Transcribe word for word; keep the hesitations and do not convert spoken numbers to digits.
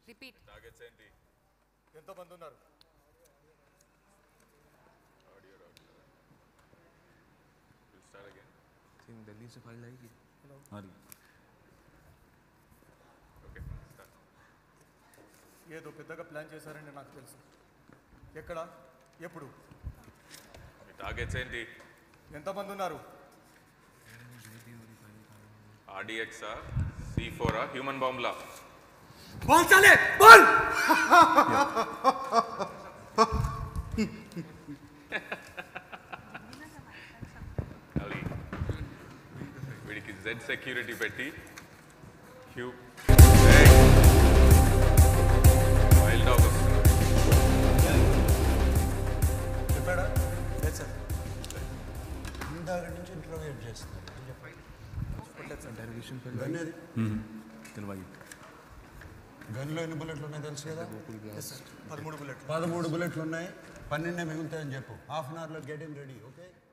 Repeat. Targets ఏంటి? ఎంత మంది ఉన్నారు? Audio out. We'll start again. Same Delhi se file आएगी. Hello. हाँ जी. Okay, start. ఏదో పెద్దగా ప్లాన్ చేశారని నాకు తెలుసు. ఎక్కడ? ఎప్పుడు? మీ టార్గెట్స్ ఏంటి? ఎంత మంది ఉన్నారు? R D X ఆ C four ఆ హ్యూమన్ బాంబ్ లా? बोल चले बोल అలి వీడికి జెడ్ సెక్యూరిటీ పెట్టి క్యూ వైల్డ్ డాగ్ వస్తుంది. చెప్పాడా? లేదు సార్. ఇందాక నుంచి ఇంటర్వ్యూ చేస్తున్నారు. చెప్పట్లేదు సార్. Interrogation पे గన్ ఏది? दिलवाई. గన్లో ఎన్ని బుల్లెట్లు ఉన్నాయి తెలుసు కదా? Yes, sir. పదమూడు బుల్లెట్లు. పదమూడు బుల్లెట్లు ఉన్నాయి, పన్నెండే మిగులుతాయని చెప్పు. హాఫ్ అన్ అవర్లో గెట్ హిమ్ రెడీ, ఓకే?